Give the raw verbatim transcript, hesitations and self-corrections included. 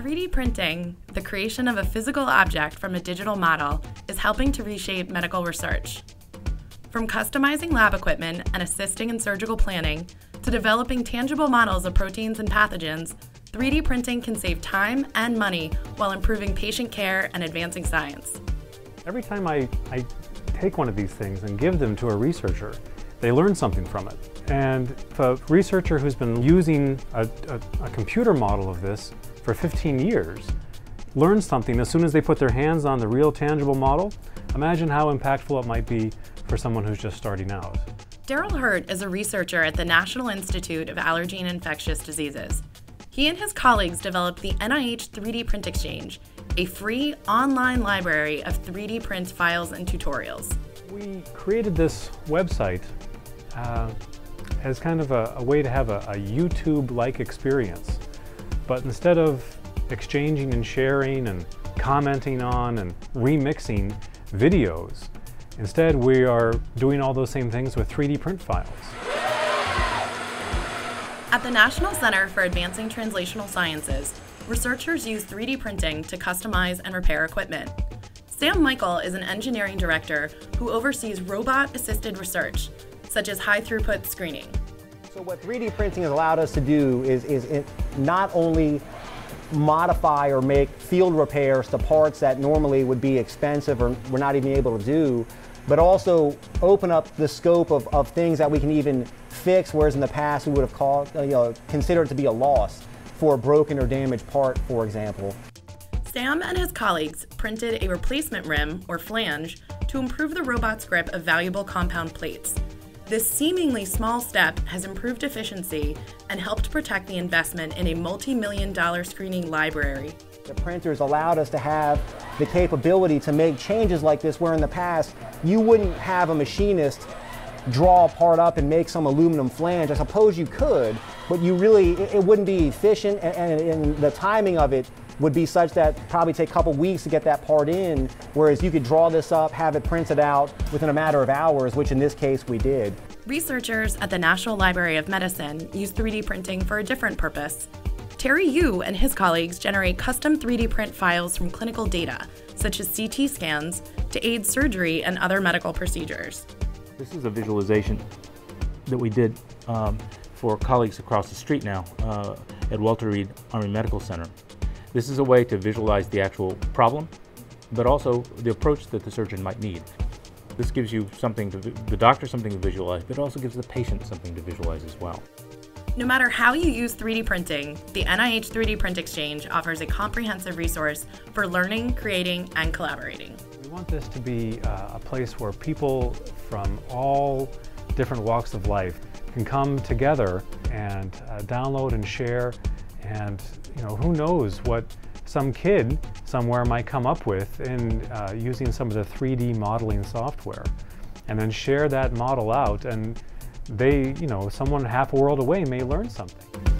three D printing, the creation of a physical object from a digital model, is helping to reshape medical research. From customizing lab equipment and assisting in surgical planning, to developing tangible models of proteins and pathogens, three D printing can save time and money while improving patient care and advancing science. Every time I, I take one of these things and give them to a researcher, they learn something from it. And if a researcher who's been using a, a, a computer model of this for fifteen years learns something as soon as they put their hands on the real tangible model, imagine how impactful it might be for someone who's just starting out. Daryl Hurt is a researcher at the National Institute of Allergy and Infectious Diseases. He and his colleagues developed the N I H three D Print Exchange, a free online library of three D print files and tutorials. We created this website uh, as kind of a, a way to have a, a YouTube-like experience. But instead of exchanging and sharing and commenting on and remixing videos, instead we are doing all those same things with three D print files. At the National Center for Advancing Translational Sciences, researchers use three D printing to customize and repair equipment. Sam Michael is an engineering director who oversees robot-assisted research, such as high-throughput screening. So what three D printing has allowed us to do is, is it not only modify or make field repairs to parts that normally would be expensive or we're not even able to do, but also open up the scope of, of things that we can even fix, whereas in the past we would have called, you know, considered it to be a loss for a broken or damaged part, for example. Sam and his colleagues printed a replacement rim, or flange, to improve the robot's grip of valuable compound plates. This seemingly small step has improved efficiency and helped protect the investment in a multi-million dollar screening library. The printers allowed us to have the capability to make changes like this, where in the past you wouldn't have a machinist draw a part up and make some aluminum flange. I suppose you could, but you really, it, it wouldn't be efficient, and, and, and the timing of it would be such that it'd probably take a couple weeks to get that part in, whereas you could draw this up, have it printed out within a matter of hours, which in this case we did. Researchers at the National Library of Medicine use three D printing for a different purpose. Terry Yu and his colleagues generate custom three D print files from clinical data, such as C T scans, to aid surgery and other medical procedures. This is a visualization that we did um, for colleagues across the street now uh, at Walter Reed Army Medical Center. This is a way to visualize the actual problem, but also the approach that the surgeon might need. This gives you something to, the doctor something to visualize, but it also gives the patient something to visualize as well. No matter how you use three D printing, the N I H three D Print Exchange offers a comprehensive resource for learning, creating, and collaborating. We want this to be uh, a place where people from all different walks of life can come together and uh, download and share, and you know, who knows what some kid somewhere might come up with in uh, using some of the three D modeling software, and then share that model out, and they, you know, someone half a world away may learn something.